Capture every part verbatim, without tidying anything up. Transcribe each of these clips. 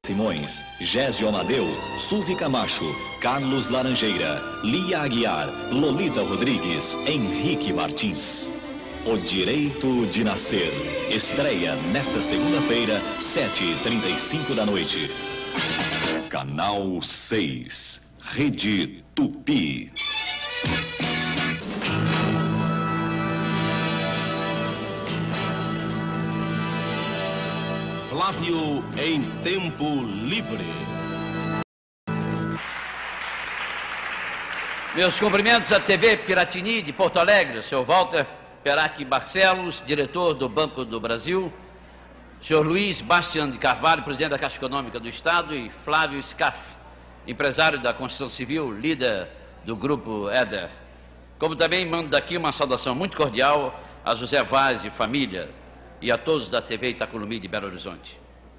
Simões, Gésio Amadeu, Suzy Camacho, Carlos Laranjeira, Lia Aguiar, Lolita Rodrigues, Henrique Martins. O Direito de Nascer. Estreia nesta segunda-feira, sete e trinta e cinco da noite. Canal seis. Rede Tupi. Flávio em Tempo Livre. Meus cumprimentos à T V Piratini de Porto Alegre, senhor Walter Perac Barcelos, diretor do Banco do Brasil, senhor Luiz Bastian de Carvalho, presidente da Caixa Econômica do Estado, e Flávio Scaff, empresário da construção civil, líder do Grupo Éder. Como também mando daqui uma saudação muito cordial a José Vaz e família, e a todos da T V Itacolomi de Belo Horizonte.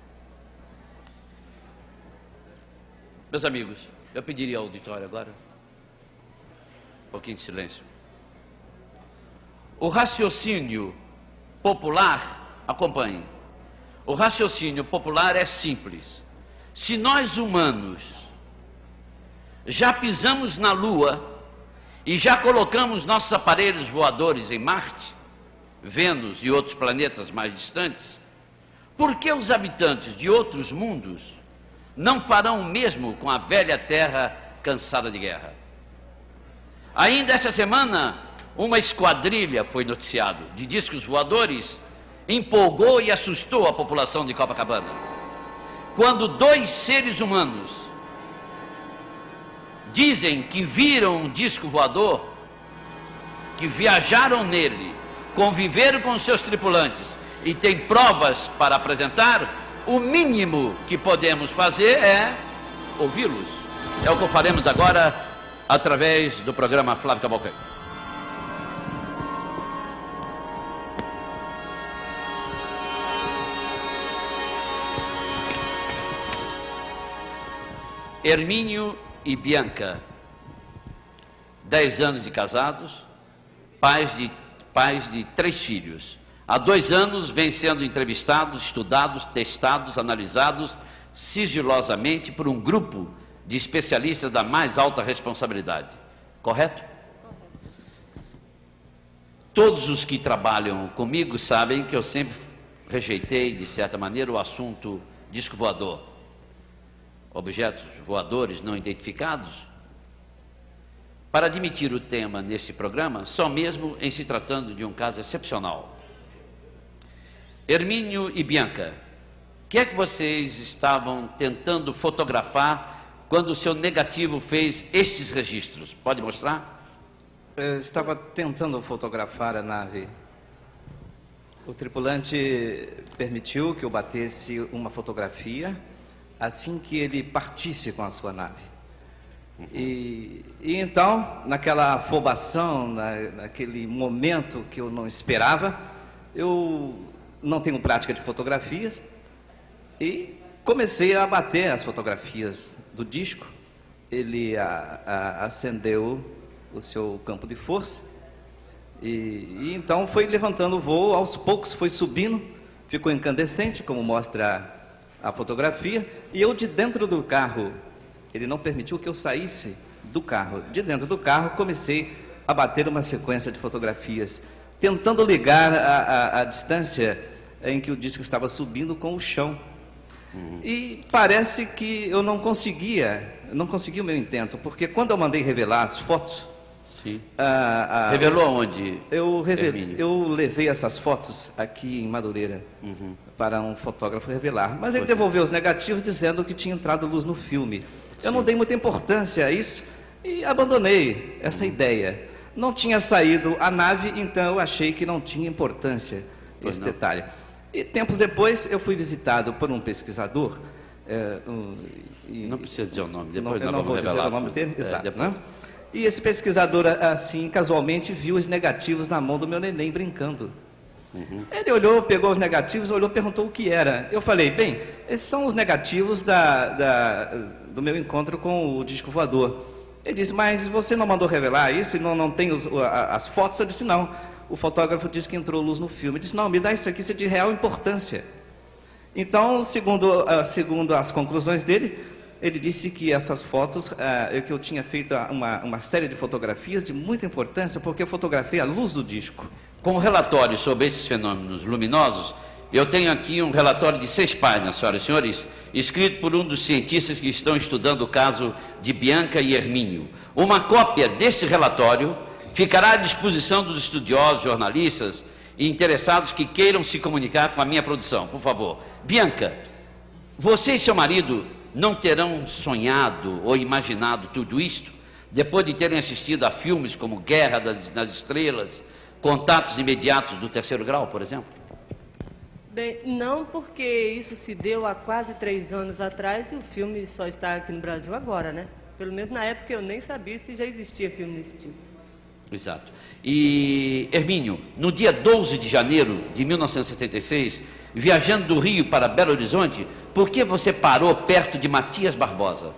Meus amigos, eu pediria ao auditório agora um pouquinho de silêncio. O raciocínio popular, acompanhe, o raciocínio popular é simples. Se nós humanos já pisamos na Lua e já colocamos nossos aparelhos voadores em Marte, Vênus e outros planetas mais distantes, por que os habitantes de outros mundos não farão o mesmo com a velha Terra cansada de guerra? Ainda esta semana, uma esquadrilha, foi noticiado, de discos voadores, empolgou e assustou a população de Copacabana. Quando dois seres humanos dizem que viram um disco voador, que viajaram nele, conviveram com seus tripulantes e têm provas para apresentar, o mínimo que podemos fazer é ouvi-los. É o que faremos agora através do programa Flávio Cavalcante. Hermínio e Bianca, dez anos de casados, pais de pais de três filhos. Há dois anos vêm sendo entrevistados, estudados, testados, analisados sigilosamente por um grupo de especialistas da mais alta responsabilidade. Correto? Todos os que trabalham comigo sabem que eu sempre rejeitei, de certa maneira, o assunto disco voador. Objetos voadores não identificados. Para admitir o tema neste programa, só mesmo em se tratando de um caso excepcional. Hermínio e Bianca, o que é que vocês estavam tentando fotografar quando o seu negativo fez estes registros? Pode mostrar? Eu estava tentando fotografar a nave. O tripulante permitiu que eu batesse uma fotografia assim que ele partisse com a sua nave. Uhum. E, e então, naquela afobação, na, naquele momento que eu não esperava, eu não tenho prática de fotografias e comecei a bater as fotografias do disco. Ele a, a, acendeu o seu campo de força e, e então foi levantando o voo, aos poucos foi subindo, ficou incandescente, como mostra a fotografia, e eu de dentro do carro, ele não permitiu que eu saísse do carro. De dentro do carro, comecei a bater uma sequência de fotografias, tentando ligar a, a, a distância em que o disco estava subindo com o chão. Uhum. E parece que eu não conseguia, não consegui o meu intento, porque quando eu mandei revelar as fotos... Sim. A, a, Revelou aonde? Eu, reve, eu levei essas fotos aqui em Madureira, uhum, para um fotógrafo revelar. Mas ele Foi. devolveu os negativos dizendo que tinha entrado luz no filme. Eu Sim. não dei muita importância a isso e abandonei essa uhum. ideia. Não tinha saído a nave, então eu achei que não tinha importância pois esse não. detalhe. E tempos depois eu fui visitado por um pesquisador. É, um, e, não precisa dizer o nome, depois não, nós não vamos vou revelar. dizer o nome dele, é, exato, depois. né? E esse pesquisador, assim, casualmente, viu os negativos na mão do meu neném brincando. Uhum. Ele olhou, pegou os negativos, olhou, perguntou o que era. Eu falei, bem, esses são os negativos da, da, do meu encontro com o disco voador. Ele disse, mas você não mandou revelar isso e não, não tem os, as fotos? Eu disse, não. O fotógrafo disse que entrou luz no filme. Ele disse, não, me dá isso aqui, isso é de real importância. Então, segundo, uh, segundo as conclusões dele, ele disse que essas fotos, uh, que eu tinha feito uma, uma série de fotografias de muita importância, porque eu fotografei a luz do disco. Com o relatório sobre esses fenômenos luminosos, eu tenho aqui um relatório de seis páginas, senhoras e senhores, escrito por um dos cientistas que estão estudando o caso de Bianca e Hermínio. Uma cópia deste relatório ficará à disposição dos estudiosos, jornalistas e interessados que queiram se comunicar com a minha produção, por favor. Bianca, você e seu marido não terão sonhado ou imaginado tudo isto depois de terem assistido a filmes como Guerra das, nas Estrelas, Contatos Imediatos do Terceiro Grau, por exemplo? Bem, não, porque isso se deu há quase três anos atrás e o filme só está aqui no Brasil agora, né? Pelo menos na época eu nem sabia se já existia filme desse tipo. Exato. E, Hermínio, no dia doze de janeiro de mil novecentos e setenta e seis, viajando do Rio para Belo Horizonte, por que você parou perto de Matias Barbosa?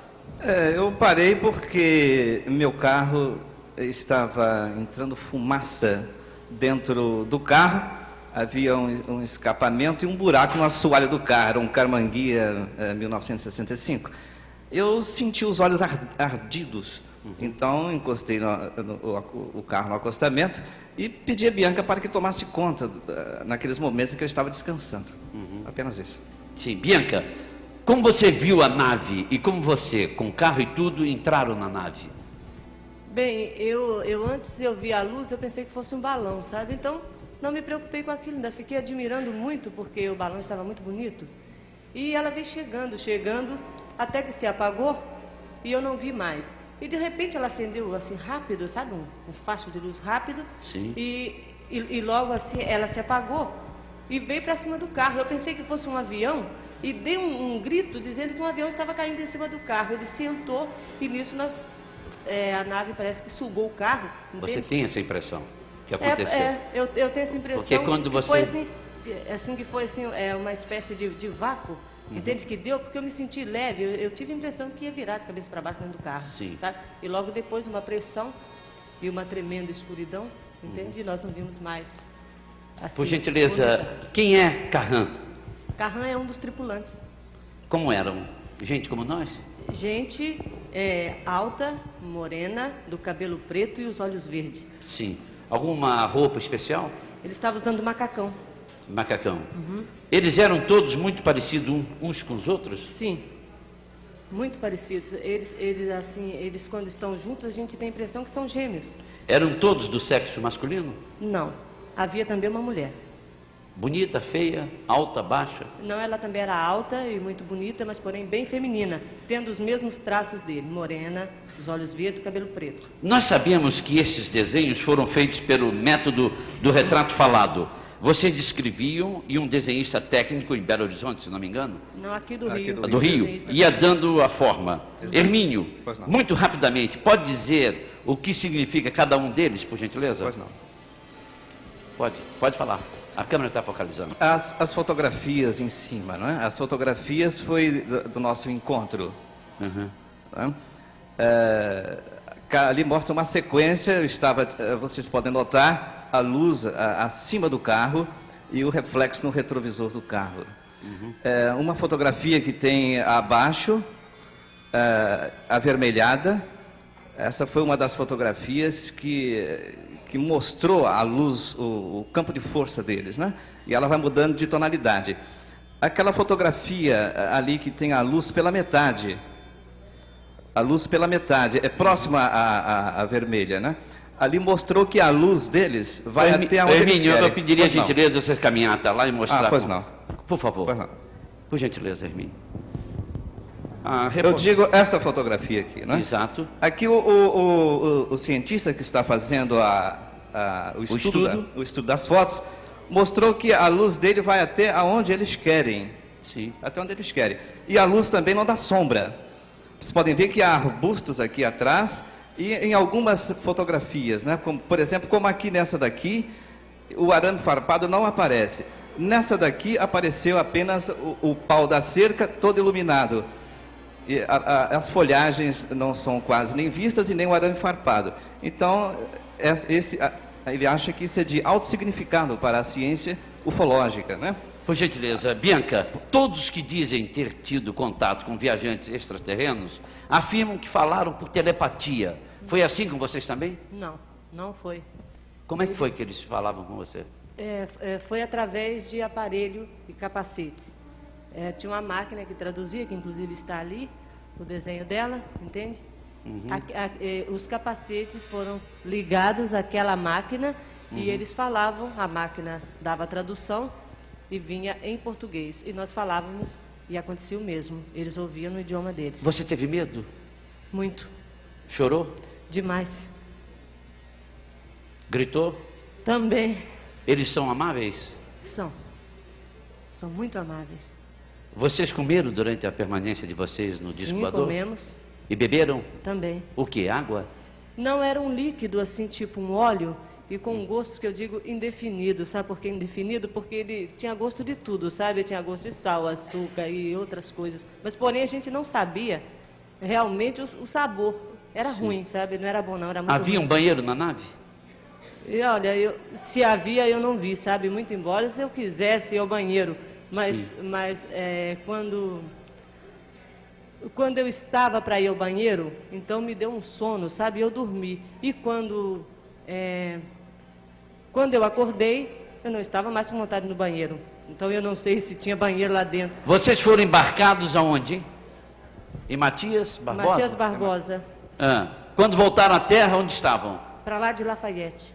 É, eu parei porque meu carro estava entrando fumaça dentro do carro, havia um, um escapamento e um buraco no assoalho do carro, era um Carmanguia é, mil novecentos e sessenta e cinco. Eu senti os olhos ardidos. Uhum. Então, encostei no, no, o, o carro no acostamento e pedi a Bianca para que tomasse conta uh, naqueles momentos em que eu estava descansando. Uhum. Apenas isso. Sim. Bianca, como você viu a nave e como você, com carro e tudo, entraram na nave? Bem, eu, eu antes eu vi a luz, eu pensei que fosse um balão, sabe? Então, não me preocupei com aquilo, ainda fiquei admirando muito, porque o balão estava muito bonito. E ela veio chegando, chegando, até que se apagou e eu não vi mais. E de repente ela acendeu assim rápido, sabe, um, um facho de luz rápido. Sim. E, e, e logo assim ela se apagou e veio para cima do carro. Eu pensei que fosse um avião e dei um, um grito dizendo que um avião estava caindo em cima do carro. Ele sentou e nisso nós, é, a nave parece que sugou o carro. Você entende? tem essa impressão que aconteceu? É, é eu, eu tenho essa impressão. Porque quando que você... foi assim, assim que foi assim, é, uma espécie de, de vácuo. Uhum. Entende que deu? Porque eu me senti leve, eu, eu tive a impressão que ia virar de cabeça para baixo dentro do carro. Sim. Sabe? E logo depois uma pressão e uma tremenda escuridão, entende? Uhum. E nós não vimos mais. Assim, por gentileza, quem é Carran? Carran é um dos tripulantes. Como eram? Gente como nós? Gente é, alta, morena, do cabelo preto e os olhos verdes. Sim. Alguma roupa especial? Ele estava usando macacão. Macacão. Uhum. Eles eram todos muito parecidos uns com os outros? Sim, muito parecidos. Eles, eles, assim, eles quando estão juntos, a gente tem a impressão que são gêmeos. Eram todos do sexo masculino? Não, havia também uma mulher. Bonita, feia, alta, baixa? Não, ela também era alta e muito bonita, mas porém bem feminina, tendo os mesmos traços dele, morena, os olhos verdes e cabelo preto. Nós sabemos que esses desenhos foram feitos pelo método do retrato falado. Vocês descreviam e um desenhista técnico em Belo Horizonte, se não me engano? Não, aqui do aqui Rio. do Do Rio, ia dando a forma. Exato. Hermínio, Pois não. muito rapidamente, pode dizer o que significa cada um deles, por gentileza? Pois não. Pode, pode falar. A câmera está focalizando. As, as fotografias em cima, não é? As fotografias foi do, do nosso encontro. Uhum. Né? É, ali mostra uma sequência, eu estava, vocês podem notar a luz a, acima do carro e o reflexo no retrovisor do carro. Uhum. É, uma fotografia que tem abaixo, é, avermelhada, essa foi uma das fotografias que, que mostrou a luz, o, o campo de força deles, né? E ela vai mudando de tonalidade. Aquela fotografia ali que tem a luz pela metade, a luz pela metade, é próxima à, à, à vermelha, né? Ali mostrou que a luz deles vai Hermi, até onde Hermínio, eles querem. eu pediria a Pois não. gentileza de vocês caminhar até lá e mostrar. Ah, pois como... não. Por favor. Pois não. Por gentileza, Hermínio. Ah, Eu repor... digo esta fotografia aqui, né? Exato. Aqui o, o, o, o cientista que está fazendo a, a, o, estudo, estudo? Da, o estudo das fotos mostrou que a luz dele vai até aonde eles querem. Sim. Até onde eles querem. E a luz também não dá sombra. Vocês podem ver que há arbustos aqui atrás e em algumas fotografias, né? Como, por exemplo, como aqui nessa daqui, o arame farpado não aparece. Nessa daqui apareceu apenas o, o pau da cerca todo iluminado. E a, a, as folhagens não são quase nem vistas e nem o arame farpado. Então, esse, a, ele acha que isso é de alto significado para a ciência ufológica, né? Por gentileza, Bianca, todos que dizem ter tido contato com viajantes extraterrenos afirmam que falaram por telepatia. Foi assim com vocês também? Não, não foi. Como é que foi que eles falavam com você? É, é, foi através de aparelho e capacetes. É, tinha uma máquina que traduzia, que inclusive está ali, o desenho dela, entende? Uhum. A, a, é, os capacetes foram ligados àquela máquina uhum. e eles falavam, a máquina dava a tradução e vinha em português. E nós falávamos e acontecia o mesmo. Eles ouviam no idioma deles. Você teve medo? Muito. Chorou? Demais. Gritou? Também. Eles são amáveis? São. São muito amáveis. Vocês comeram durante a permanência de vocês no disco voador? Sim, comemos. E beberam? Também. O que? Água? Não, era um líquido assim, tipo um óleo, e com um gosto que eu digo indefinido. Sabe por que indefinido? Porque ele tinha gosto de tudo, sabe? Ele tinha gosto de sal, açúcar e outras coisas. Mas, porém, a gente não sabia realmente o, o sabor. Era Sim. ruim, sabe? Não era bom, não. Era muito Havia ruim. um banheiro na nave? E olha, eu, se havia, eu não vi, sabe? Muito embora, se eu quisesse ir ao banheiro. Mas, mas é, quando, quando eu estava para ir ao banheiro, então me deu um sono, sabe? Eu dormi. E quando, é, quando eu acordei, eu não estava mais com vontade no banheiro. Então eu não sei se tinha banheiro lá dentro. Vocês foram embarcados aonde? Em Matias Barbosa? Matias Barbosa. Ah, quando voltaram à Terra, onde estavam? Para lá de Lafayette.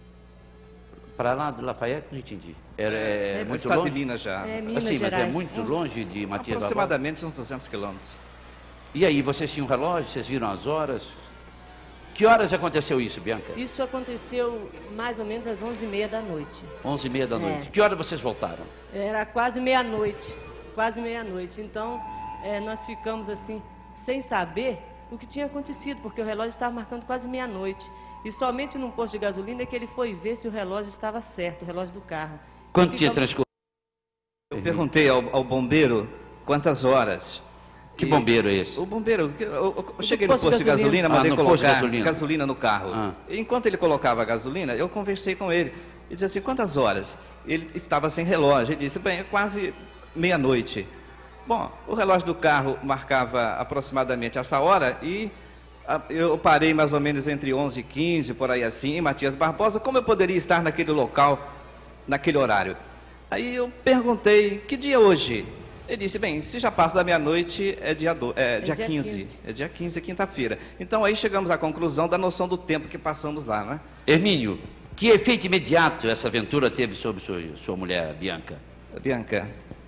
Para lá de Lafayette? Não entendi. Era, é, é muito estado longe? de Minas já. É, Minas assim, Gerais. mas é muito longe de Matias Barbosa? Aproximadamente uns duzentos quilômetros. E aí, vocês tinham um relógio? Vocês viram as horas? Que horas aconteceu isso, Bianca? Isso aconteceu mais ou menos às onze e meia da noite. onze e meia da noite. É. Que hora vocês voltaram? Era quase meia-noite. Quase meia-noite. Então, é, nós ficamos assim, sem saber o que tinha acontecido, porque o relógio estava marcando quase meia-noite. E somente num posto de gasolina é que ele foi ver se o relógio estava certo, o relógio do carro. Quanto tinha transcorrido? Eu perguntei ao, ao bombeiro quantas horas. Que E bombeiro é esse? O bombeiro, eu, eu, eu cheguei posto no posto de gasolina, de gasolina. mandei Ah, no posto de colocar gasolina. gasolina no carro. Ah. E enquanto ele colocava a gasolina, eu conversei com ele. Ele disse assim, quantas horas? Ele estava sem relógio. Ele disse, bem, é quase meia-noite. Bom, o relógio do carro marcava aproximadamente essa hora e a, eu parei mais ou menos entre onze e quinze, por aí assim, em Matias Barbosa. Como eu poderia estar naquele local, naquele horário? Aí eu perguntei, que dia é hoje? Ele disse, bem, se já passa da meia-noite, é dia, do, é, é dia, dia quinze. quinze. É dia quinze, quinta-feira. Então aí chegamos à conclusão da noção do tempo que passamos lá, não é? Hermínio, que efeito imediato essa aventura teve sobre sua, sua mulher, Bianca? Bianca,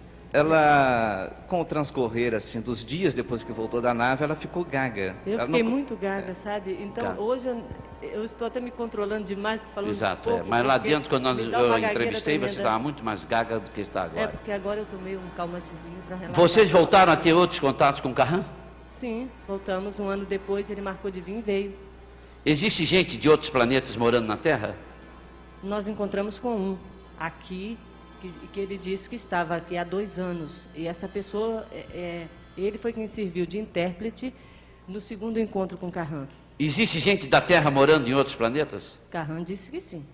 ela, com o transcorrer assim, dos dias depois que voltou da nave, ela ficou gaga. Eu ela fiquei não... muito gaga, sabe? Então, Gaga. hoje eu, eu estou até me controlando demais, falando Exato, pouco, é. Mas lá porque dentro, quando nós, me dá uma eu gagueira entrevistei, você tremenda. estava muito mais gaga do que está É, agora. porque agora eu tomei um calmantezinho para relaxar. Vocês voltaram a ter outros contatos com o Carran? Sim, voltamos. Um ano depois, ele marcou de vir e veio. Existe gente de outros planetas morando na Terra? Nós encontramos com um aqui, que, que ele disse que estava aqui há dois anos. E essa pessoa, é, é, ele foi quem serviu de intérprete no segundo encontro com Carran. Existe gente da Terra morando em outros planetas? Carran disse que sim.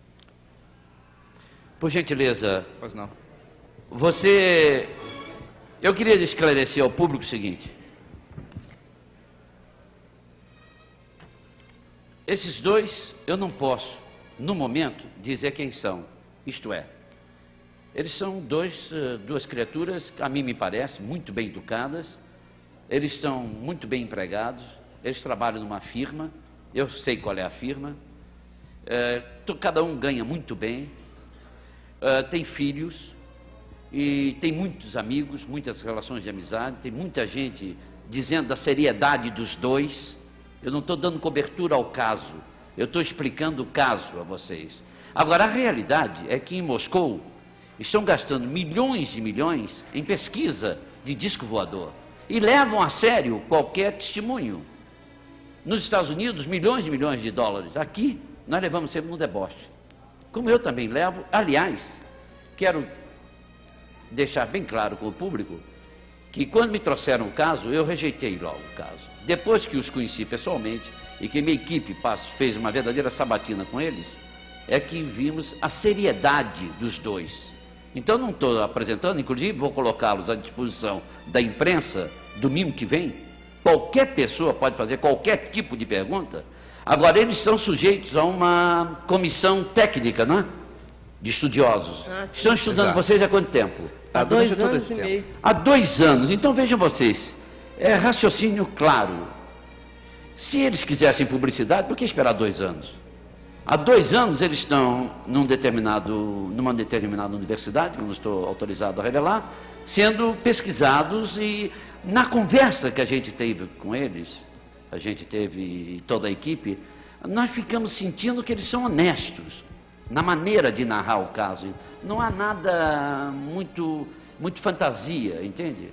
Por gentileza, Pois não. você... Eu queria esclarecer ao público o seguinte. Esses dois, eu não posso, no momento, dizer quem são. Isto é, eles são dois, duas criaturas, a mim me parece, muito bem educadas. Eles são muito bem empregados. Eles trabalham numa firma. Eu sei qual é a firma. É, cada um ganha muito bem. É, tem filhos. E tem muitos amigos, muitas relações de amizade. Tem muita gente dizendo da seriedade dos dois. Eu não estou dando cobertura ao caso. Eu estou explicando o caso a vocês. Agora, a realidade é que em Moscou estão gastando milhões e milhões em pesquisa de disco voador e levam a sério qualquer testemunho. Nos Estados Unidos, milhões e milhões de dólares. Aqui, nós levamos sempre no deboche. Como eu também levo. Aliás, quero deixar bem claro com o público que quando me trouxeram o caso, eu rejeitei logo o caso. Depois que os conheci pessoalmente e que minha equipe fez uma verdadeira sabatina com eles, é que vimos a seriedade dos dois. Então não estou apresentando, inclusive vou colocá-los à disposição da imprensa domingo que vem. Qualquer pessoa pode fazer qualquer tipo de pergunta. Agora, eles são sujeitos a uma comissão técnica, não é? De estudiosos. Ah, Estão estudando Exato. vocês há quanto tempo? Há Durante dois todo anos esse e tempo. meio. Há dois anos. Então vejam vocês, é raciocínio claro. Se eles quisessem publicidade, por que esperar dois anos? Há dois anos eles estão num determinado, numa determinada universidade, que eu não estou autorizado a revelar, sendo pesquisados, e na conversa que a gente teve com eles, a gente teve toda a equipe, nós ficamos sentindo que eles são honestos na maneira de narrar o caso. Não há nada muito, muito fantasia, entende?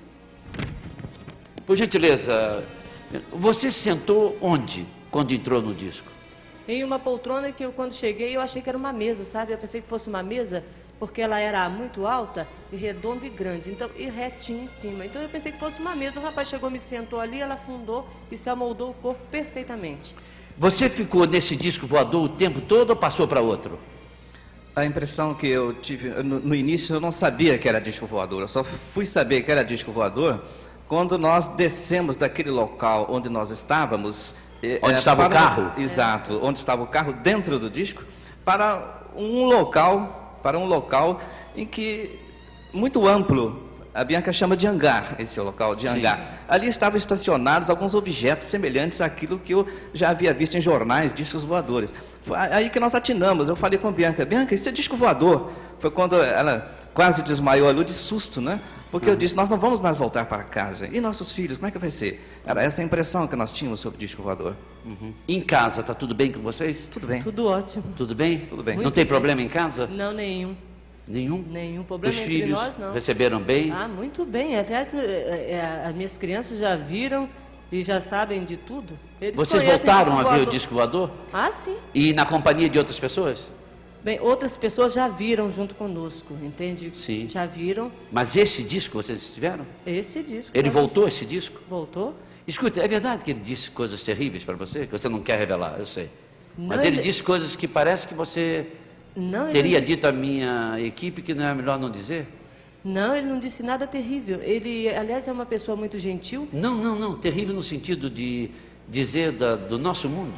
Por gentileza, você se sentou onde quando entrou no disco? Em uma poltrona que eu, quando cheguei, eu achei que era uma mesa, sabe? Eu pensei que fosse uma mesa, porque ela era muito alta, e redonda e grande, então, e retinha em cima. Então eu pensei que fosse uma mesa. O rapaz chegou, me sentou ali, ela afundou e se amoldou o corpo perfeitamente. Você ficou nesse disco voador o tempo todo ou passou para outro? A impressão que eu tive, no, no início eu não sabia que era disco voador, eu só fui saber que era disco voador quando nós descemos daquele local onde nós estávamos. Onde é, estava o para- carro? Exato, onde estava o carro dentro do disco, para um local, para um local em que, muito amplo, a Bianca chama de hangar, esse local de hangar. Sim. Ali estavam estacionados alguns objetos semelhantes àquilo que eu já havia visto em jornais, discos voadores. Foi aí que nós atinamos, eu falei com a Bianca, Bianca, isso é disco voador. Foi quando ela quase desmaiou ali de susto, né? Porque eu disse, nós não vamos mais voltar para casa. E nossos filhos, como é que vai ser? Era essa a impressão que nós tínhamos sobre disco voador. Uhum. Em casa, está tudo bem com vocês? Tudo bem, Tudo ótimo. Tudo bem? tudo bem. Não Muito tem bem. problema em casa? Não, nenhum. Nenhum? Nenhum problema Os entre filhos nós, não. receberam bem? Ah, muito bem. Até as, eh, eh, as minhas crianças já viram e já sabem de tudo. Eles Vocês conhecem voltaram disco a ver o voador. disco voador? Ah, sim. E na companhia de outras pessoas? Bem, outras pessoas já viram junto conosco, entende? Sim. Já viram Mas esse disco vocês estiveram? esse disco. Ele Nós- voltou, esse disco? Voltou? Escuta, é verdade que ele disse coisas terríveis para você? Que você não quer revelar, eu sei. Mas Não, ele ele- disse coisas que parece que você Não, ele teria não- dito à minha equipe que não é melhor não dizer? Não, ele não disse nada terrível. Ele, aliás, é uma pessoa muito gentil. Não, não, não. Terrível no sentido de dizer da, do nosso mundo.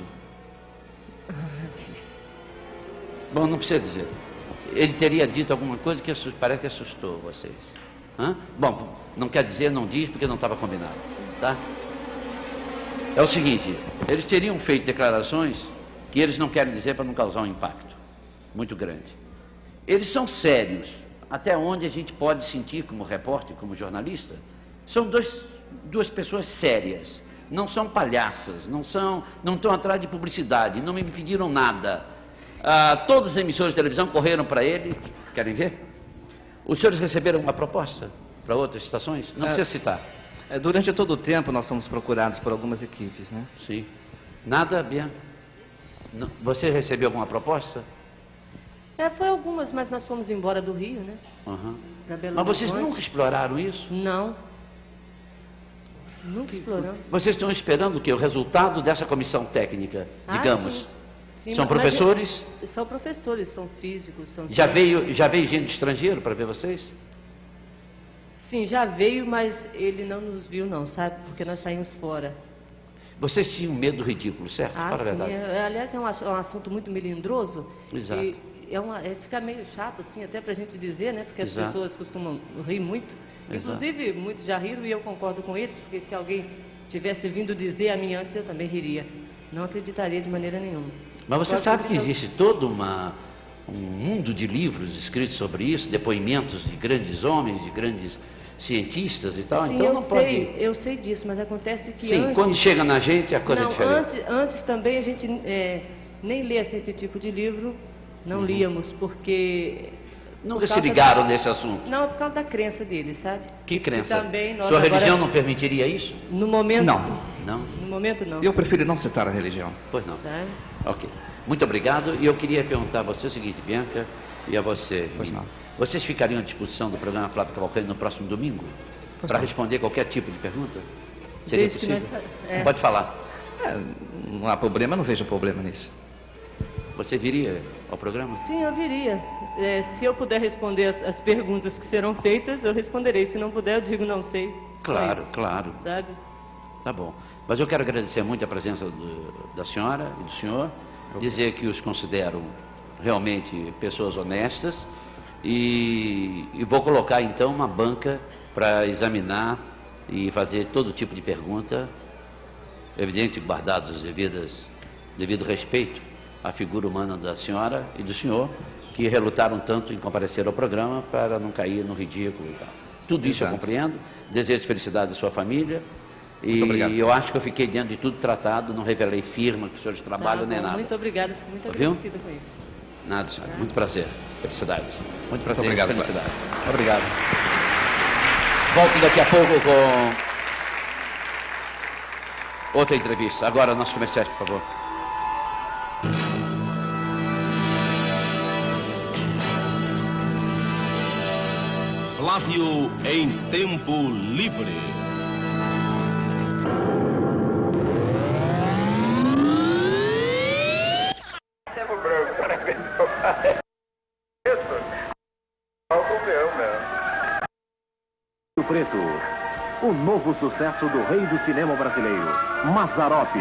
Bom, não precisa dizer. Ele teria dito alguma coisa que assus- parece que assustou vocês. Hã? Bom, não quer dizer, não diz, porque não estava combinado. Tá? É o seguinte, eles teriam feito declarações que eles não querem dizer para não causar um impacto muito grande. Eles são sérios, até onde a gente pode sentir como repórter, como jornalista. São dois, duas pessoas sérias, não são palhaças, não são, não estão atrás de publicidade, não me pediram nada. Ah, todas as emissoras de televisão correram para ele. Querem ver? Os senhores receberam uma proposta para outras estações? Não É. precisa citar. É, durante todo o tempo nós fomos procurados por algumas equipes, né? Sim. Nada, Bianca? Não. Você recebeu alguma proposta? É, foi algumas, mas nós fomos embora do Rio, né? Uhum. Pra Belo Mas vocês Horizonte. nunca exploraram isso? Não. Nunca exploramos. Vocês estão esperando o quê? O resultado dessa comissão técnica, Ah, digamos. sim. Sim, São mas- professores? mas são professores, são físicos, são... Já veio, já veio gente estrangeiro para ver vocês? Sim, já veio, mas ele não nos viu não, sabe? Porque nós saímos fora. Vocês tinham medo do ridículo, certo? Ah, Fala a sim. verdade. É, aliás, é um, ass- é um assunto muito melindroso. Exato. E é uma, é, fica meio chato, assim, até pra gente dizer, né? Porque as Exato. pessoas costumam rir muito. Exato. Inclusive, muitos já riram e eu concordo com eles, porque se alguém tivesse vindo dizer a mim antes, eu também riria. Não acreditaria de maneira nenhuma. Mas você Só sabe que acredito- existe todo uma, um mundo de livros escritos sobre isso, depoimentos de grandes homens, de grandes cientistas e tal, Sim, então eu não sei, pode... eu sei disso, mas acontece que Sim, antes... quando chega na gente a coisa não, é diferente. antes, antes também a gente é, nem lê assim, esse tipo de livro, não líamos, porque... Nunca por se causa ligaram da- nesse assunto. Não, por causa da crença deles, sabe? Que crença? E também nós Sua agora- religião não permitiria isso? No momento... Não. Não? No momento, não. Eu prefiro não citar a religião. Pois não. Sabe? Ok. Muito obrigado. E eu queria perguntar a você o seguinte, Bianca, e a você. Pois Mimi. não. Vocês ficariam à disposição do programa Flávio Cavalcante no próximo domingo? Pois Para não. responder qualquer tipo de pergunta? Seria Desde que possível? nós- é. Pode falar. É, não há problema, não vejo problema nisso. Você viria? ao programa? Sim, eu viria. É, se eu puder responder as, as perguntas que serão feitas, eu responderei. Se não puder, eu digo não sei. Só Claro, isso, claro. sabe? Tá bom. Mas eu quero agradecer muito a presença do, da senhora e do senhor, dizer que os considero realmente pessoas honestas e, e vou colocar então uma banca para examinar e fazer todo tipo de pergunta, evidente, guardados os devidas, devido respeito à figura humana da senhora e do senhor, que relutaram tanto em comparecer ao programa para não cair no ridículo e tal. Tudo isso Exato. eu compreendo, desejo felicidade à sua família. E Muito obrigado. eu acho que eu fiquei diante de tudo tratado, não revelei firma, que os senhores trabalham Tá nem bom, nada. muito obrigada, fico muito Ouviu? agradecida com isso. Nada, senhora. Muito prazer. Felicidades. Muito prazer. obrigado, e felicidade. Obrigado. Volto daqui a pouco com outra entrevista. Agora, nosso comerciante, por favor. Flávio em Tempo Livre. O Preto, o novo sucesso do rei do cinema brasileiro, Mazzaropi.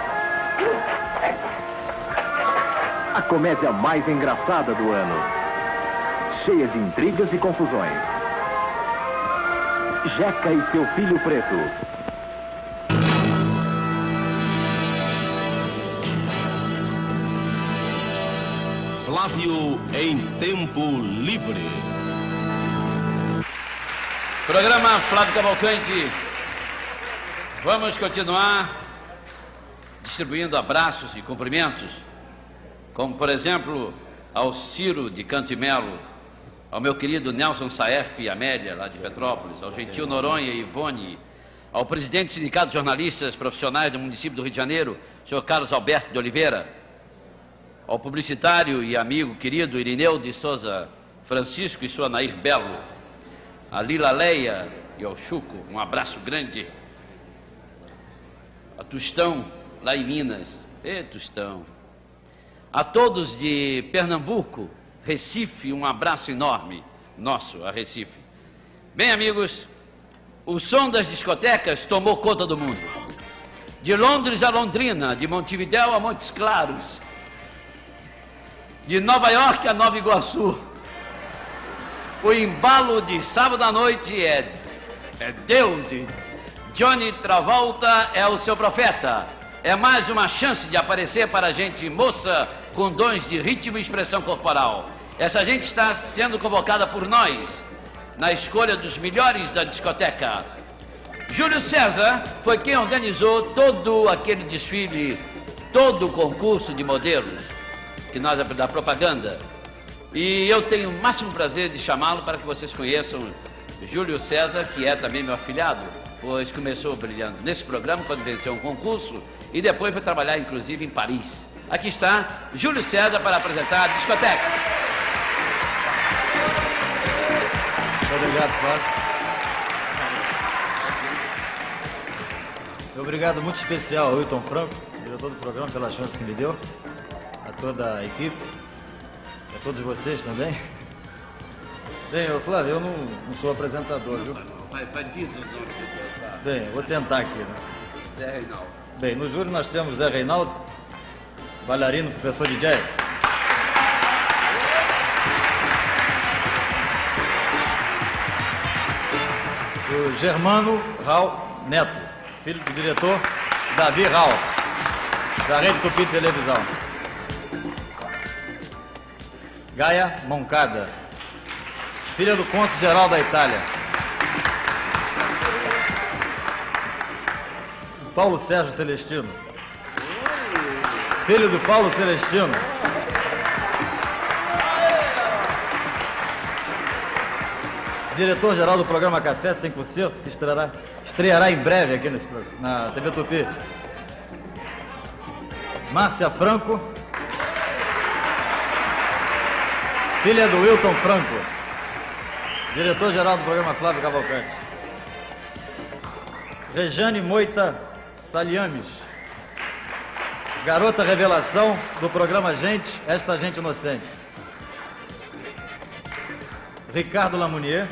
A comédia mais engraçada do ano, cheia de intrigas e confusões. Jeca e seu filho Preto. Flávio em Tempo Livre. Programa Flávio Cavalcante. Vamos continuar distribuindo abraços e cumprimentos, como, por exemplo, ao Ciro de Canto e Melo, ao meu querido Nelson Saerp e Amélia, lá de Petrópolis, ao Gentil Noronha e Ivone, ao presidente do Sindicato de Jornalistas Profissionais do município do Rio de Janeiro, senhor Carlos Alberto de Oliveira, ao publicitário e amigo querido Irineu de Souza Francisco e sua Nair Belo, a Lila Leia e ao Chuco, um abraço grande, a Tustão, lá em Minas, e Tustão, a todos de Pernambuco, Recife, um abraço enorme, nosso, a Recife. Bem, amigos, o som das discotecas tomou conta do mundo, de Londres a Londrina, de Montevidéu a Montes Claros, de Nova York a Nova Iguaçu. O embalo de sábado à noite é, é Deus e Johnny Travolta é o seu profeta. É mais uma chance de aparecer para a gente moça com dons de ritmo e expressão corporal. Essa gente está sendo convocada por nós na escolha dos melhores da discoteca. Júlio César foi quem organizou todo aquele desfile, todo o concurso de modelos que nós da propaganda. E eu tenho o máximo prazer de chamá-lo para que vocês conheçam Júlio César, que é também meu afilhado, pois começou brilhando nesse programa quando venceu um concurso e depois foi trabalhar inclusive em Paris. Aqui está Júlio César para apresentar a discoteca. Muito obrigado, Flávio. Obrigado muito especial ao Wilton Franco, diretor do programa, pela chance que me deu, a toda a equipe, a todos vocês também. Bem, eu, Flávio, eu não, não sou apresentador, viu? Mas diz o nome do Bem, eu vou tentar aqui, né? Zé Reinaldo. Bem, no júri nós temos Zé Reinaldo, bailarino, professor de jazz. O Germano Raul Neto, filho do diretor Davi Raul, da Rede Tupi de Televisão. Gaia Moncada, filha do cônsul-geral da Itália. Paulo Sérgio Celestino, filho do Paulo Celestino. Diretor-geral do programa Café Sem Concerto, que estreará, estreará em breve aqui nesse, na T V Tupi. Márcia Franco, filha do Wilton Franco, diretor-geral do programa Flávio Cavalcante. Rejane Moita Saliames, Garota revelação do programa Gente, Esta Gente Inocente. Ricardo Lamounier,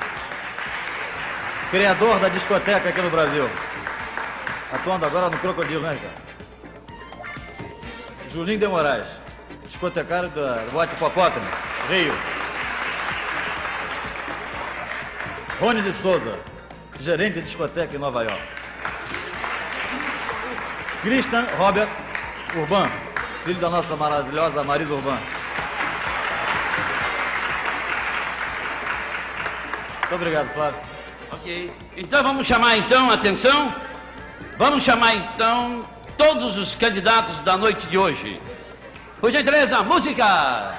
criador da discoteca aqui no Brasil. Atuando agora no Crocodilo, né, Ricardo? Julinho de Moraes, discotecário da Boate Hipopótamo, Rio. Rony de Souza, gerente de discoteca em Nova York. Christian Robert Urban, filho da nossa maravilhosa Marisa Urban. Muito obrigado, Flávio. Ok. Então vamos chamar então, atenção, vamos chamar então todos os candidatos da noite de hoje. Por gentileza, música!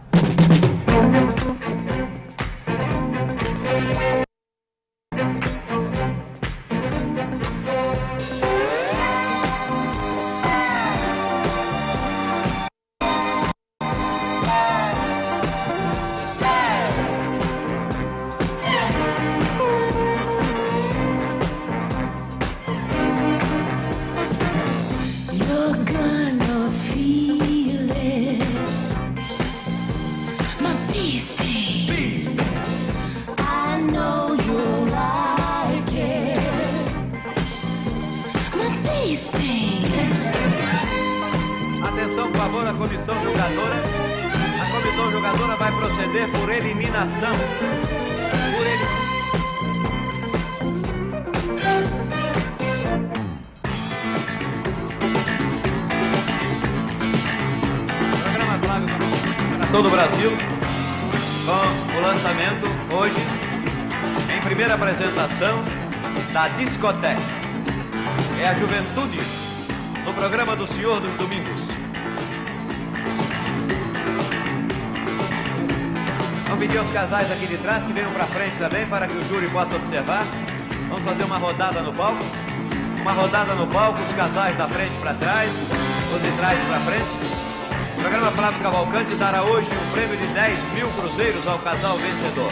Atenção, por favor, a comissão jogadora. A comissão jogadora vai proceder por eliminação. Por eliminação. Programa Flávio todo o Brasil, com o lançamento hoje, em primeira apresentação, da discoteca. É a juventude no programa do Senhor dos Domingos. Vamos pedir aos casais aqui de trás que venham para frente também, para que o júri possa observar. Vamos fazer uma rodada no palco. Uma rodada no palco, os casais da frente para trás, os de trás para frente. O programa Flávio Cavalcante dará hoje um prêmio de dez mil cruzeiros ao casal vencedor.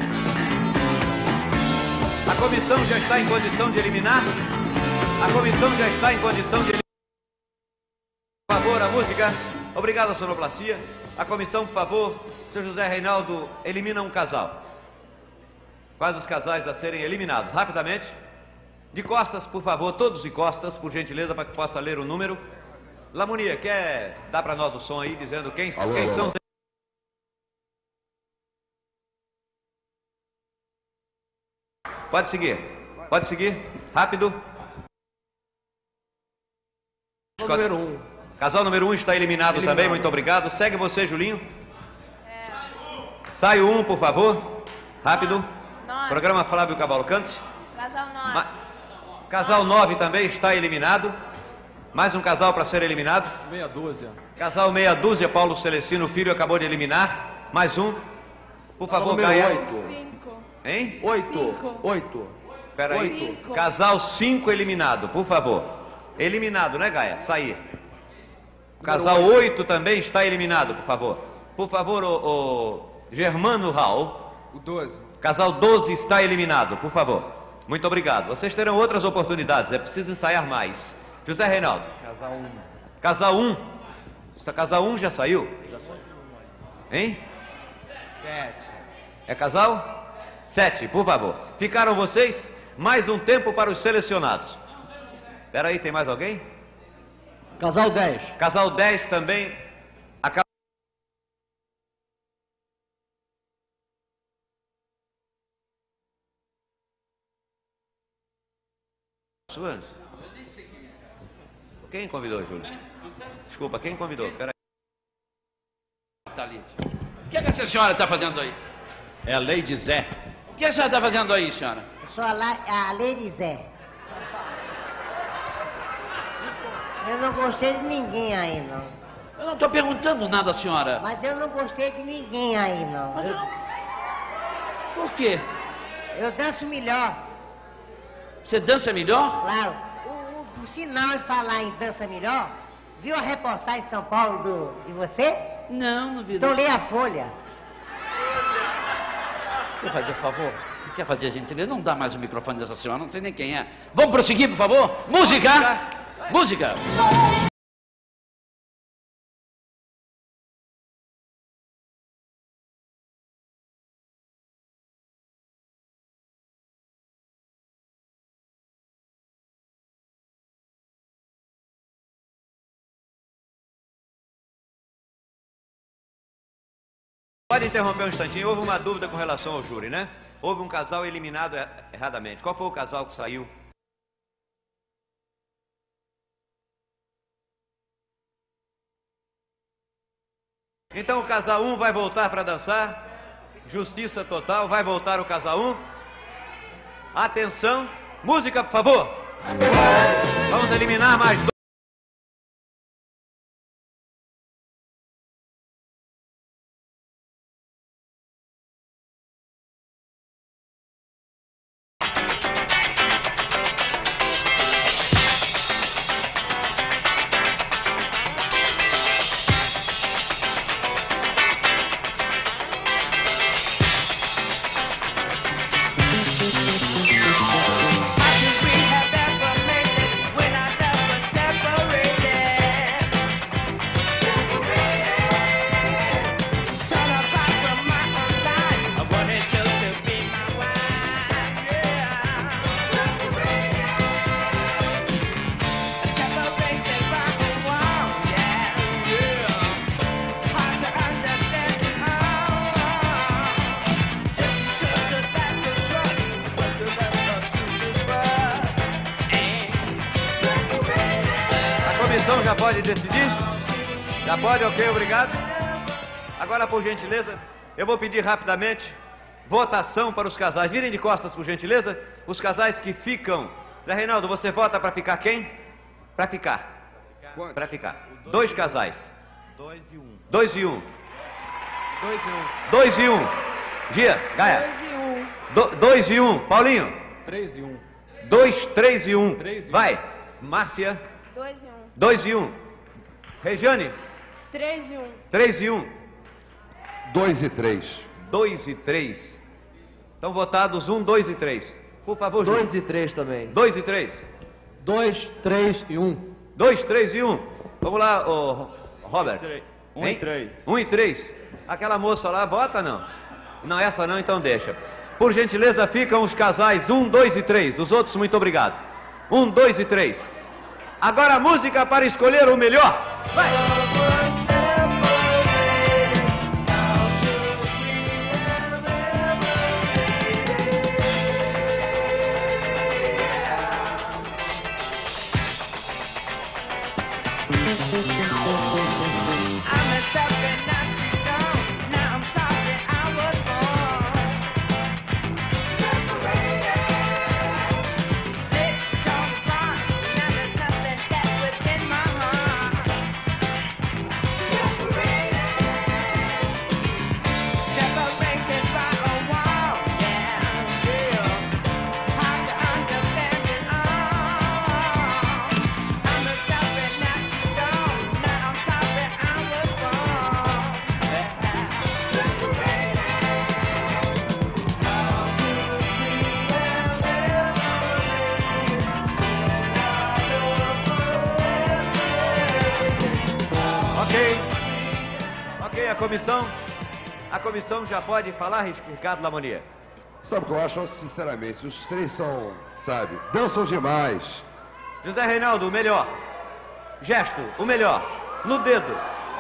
A comissão já está em condição de eliminar. A comissão já está em condição de eliminar. Por favor, a música. Obrigado, sonoplastia. A comissão, por favor. Senhor José Reinaldo, elimina um casal. Quais os casais a serem eliminados? Rapidamente. De costas, por favor, todos de costas, por gentileza, para que possa ler o número. Lamounier, quer dar para nós o som aí, dizendo quem, alô, quem alô. São os... Pode seguir. Pode seguir. Rápido. Casal número um. Casal número um está eliminado, eliminado também, muito obrigado. Segue você, Julinho. É. Sai o um, por favor. Rápido. Nove. Programa Flávio Cavalcante. Casal nove. Ma... Casal nove também está eliminado. Mais um casal para ser eliminado. Meia dúzia. Casal meia dúzia, Paulo Celestino Filho acabou de eliminar. Mais um. Por favor, Gaia. Oito. Cinco. Hein? Oito. Cinco. Oito. Espera aí. Cinco. Casal cinco eliminado, por favor. Eliminado, né, Gaia? Sair. Casal oito também está eliminado, por favor. Por favor, o, o Germano Raul. O doze. Casal doze está eliminado, por favor. Muito obrigado. Vocês terão outras oportunidades, é preciso ensaiar mais. José Reinaldo. Casal um. Casal um. Casal um já saiu? Já saiu. Hein? Sete. É casal? Sete, por favor. Ficaram vocês? Mais um tempo para os selecionados. Espera aí, tem mais alguém? Casal dez. Casal dez também. Acaba... Suas? Quem convidou, Júlio? Desculpa, quem convidou? Espera aí. Tá ali. O que, é que essa senhora está fazendo aí? É a Lady Zé. O que a senhora está fazendo aí, senhora? Eu sou a, La, a Lady Zé. Eu não gostei de ninguém aí, não. Eu não estou perguntando nada, senhora. Mas eu não gostei de ninguém aí, não. Mas eu... eu não... Por quê? Eu danço melhor. Você dança melhor? Claro. O, o, o sinal em falar em dança melhor, viu a reportagem em São Paulo do, de você? Não, não vi. Então lê a Folha. Quer fazer favor? Quer fazer gentileza? Não dá mais o microfone dessa senhora, não sei nem quem é. Vamos prosseguir, por favor? Música! Música! Pode interromper um instantinho, houve uma dúvida com relação ao júri, né? Houve um casal eliminado erradamente. Qual foi o casal que saiu? Então o casal um vai voltar para dançar. Justiça total, vai voltar o casal um. Atenção, música, por favor. Vamos eliminar mais dois. Já pode decidir? Já pode? Ok, obrigado. Agora, por gentileza, eu vou pedir rapidamente votação para os casais. Virem de costas, por gentileza. Os casais que ficam. Zé Reinaldo, você vota para ficar quem? Para ficar. Para ficar. Dois casais. Dois e um. Dois e um. Dois e um. Dois e um. Gia, Gaia. Dois e um. Do, dois e um. Paulinho. Três e um. Dois, três e um. Três e um. Vai. Márcia. Dois e um. Dois e um. Regiane. Três e um. Três e um. Dois e três. Dois e três. Estão votados um, dois e três. Por favor, Júlio. Dois e três também. Dois e três. Dois, três e um. Dois, três e um. Vamos lá, ô, Robert. Um hein? e três. Um e três. Aquela moça lá, vota não? Não, essa não, então deixa. Por gentileza, ficam os casais um, dois e três. Os outros, muito obrigado. Um, dois e três. Agora a música para escolher o melhor. Vai! A comissão, a comissão já pode falar, Ricardo Lamonier? Sabe o que eu acho, sinceramente? Os três são, sabe, dançam demais. José Reinaldo, o melhor. Gesto, o melhor. No dedo.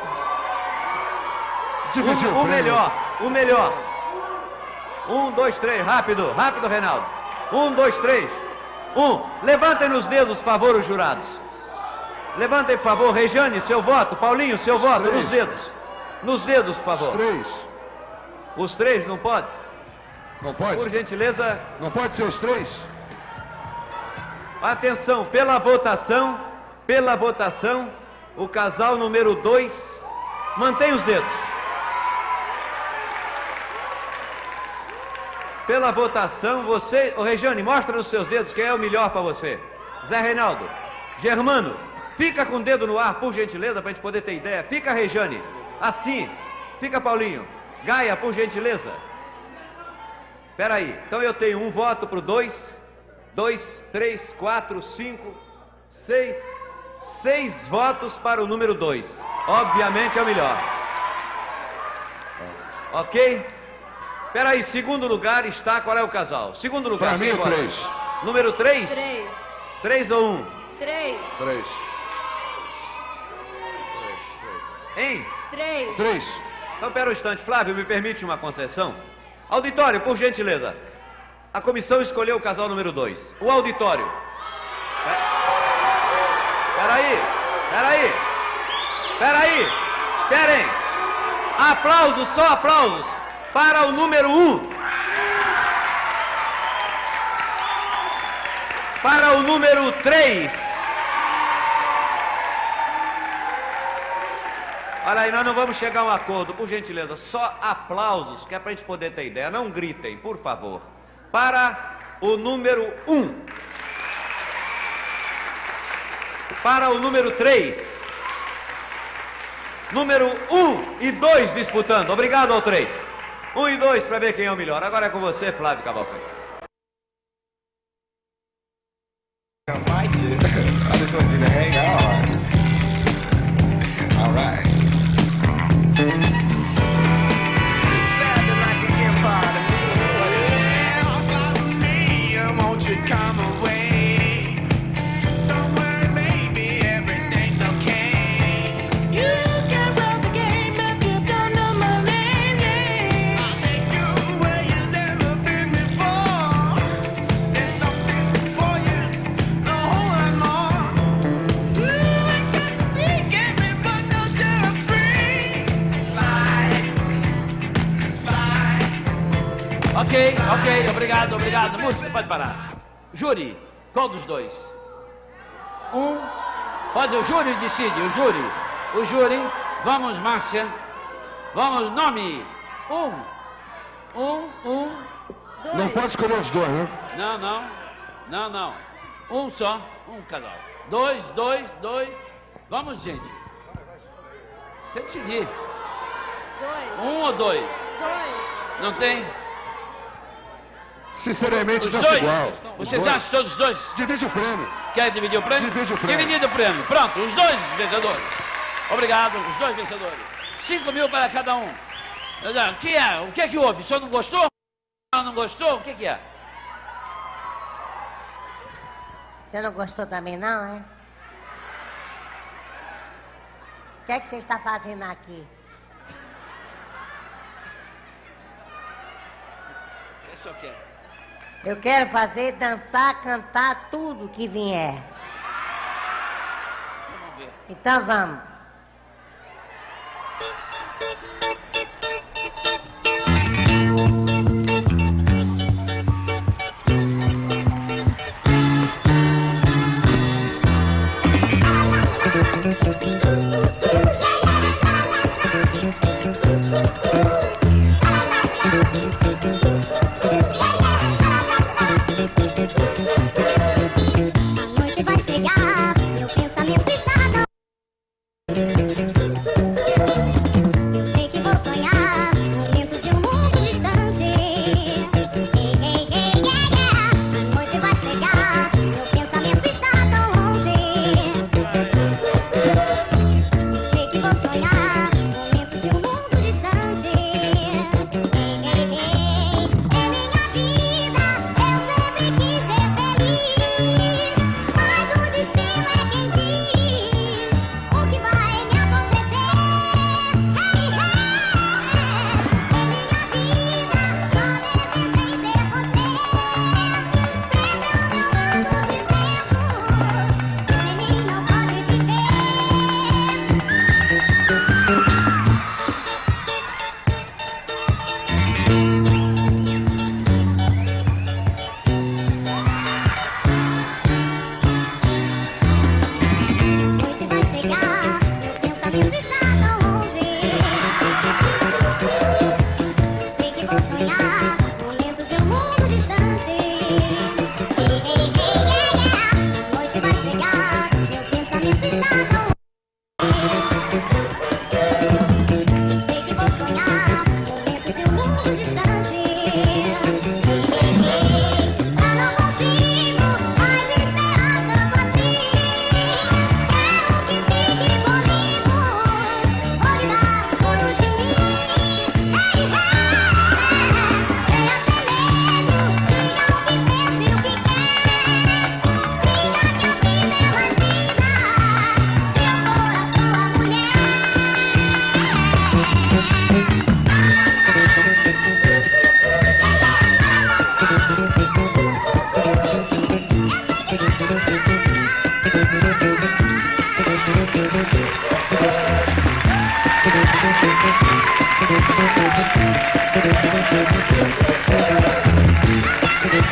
Dividiu o, o melhor, o melhor. Um, dois, três, rápido, rápido, Reinaldo. Um, dois, três. Um. Levantem nos dedos, por favor, os jurados. Levantem, por favor, Regiane, seu voto. Paulinho, seu os voto, três. nos dedos. Nos dedos, por favor. Os três. Os três, não pode? Não pode? Por gentileza. Não pode ser os três? Atenção, pela votação, pela votação, o casal número dois, mantém os dedos. Pela votação, você... Ô, Regiane, mostra nos seus dedos quem é o melhor para você. Zé Reinaldo. Germano, fica com o dedo no ar, por gentileza, para a gente poder ter ideia. Fica, Regiane. Assim. Fica, Paulinho. Gaia, por gentileza. Espera aí. Então eu tenho um voto para o dois, dois, três, quatro, cinco, seis, seis votos para o número dois. Obviamente é o melhor. Ok? Espera aí, segundo lugar está, qual é o casal? Segundo lugar. Para mim, o três. Número três? Três. Três ou um? Três. Três. Hein? Três. Três. Então, pera um instante. Flávio, me permite uma concessão? Auditório, por gentileza. A comissão escolheu o casal número dois. O auditório. Peraí, peraí. Peraí, esperem. Aplausos, só aplausos. Para o número um. Para o número três. Olha aí, nós não vamos chegar a um acordo, por gentileza. Só aplausos, que é para a gente poder ter ideia. Não gritem, por favor. Para o número um. Para o número três. Número um e dois disputando. Obrigado ao três. um e dois para ver quem é o melhor. Agora é com você, Flávio Cavalcante. I might do. I just want you to hang on. All right. Sounding like a gift part of me. Yeah, follow me. Won't you come away? Don't worry, baby, everything's okay. You can run the game if you don't know my name. I'll take you where you've never been before. There's something for you. Ok, ok, obrigado, obrigado. Música, pode parar. Júri, qual dos dois? Um. Pode, o júri decide, o júri. O júri. Vamos, Márcia. Vamos, nome. Um. Um, um. Dois. Não pode escolher os dois, né? Não, não. Não, não. Um só, um casal. Dois, dois, dois. Vamos, gente. Você decidir. Dois. Um ou dois? Dois. Não tem? Sinceramente, os não dois? é igual. Vocês dois. acham todos os dois? Divide o prêmio. Quer dividir o prêmio? Divide o prêmio. Dividido o prêmio. Pronto, os dois vencedores. Obrigado, os dois vencedores. Cinco mil para cada um. O que é? O que é que houve? O senhor não gostou? Não gostou? O que, que é? Você não gostou também não, é? O que é que você está fazendo aqui? O que o senhor quer? Eu quero fazer, dançar, cantar, tudo que vier. Vamos ver. Então vamos. A noite vai chegar, meu pensamento está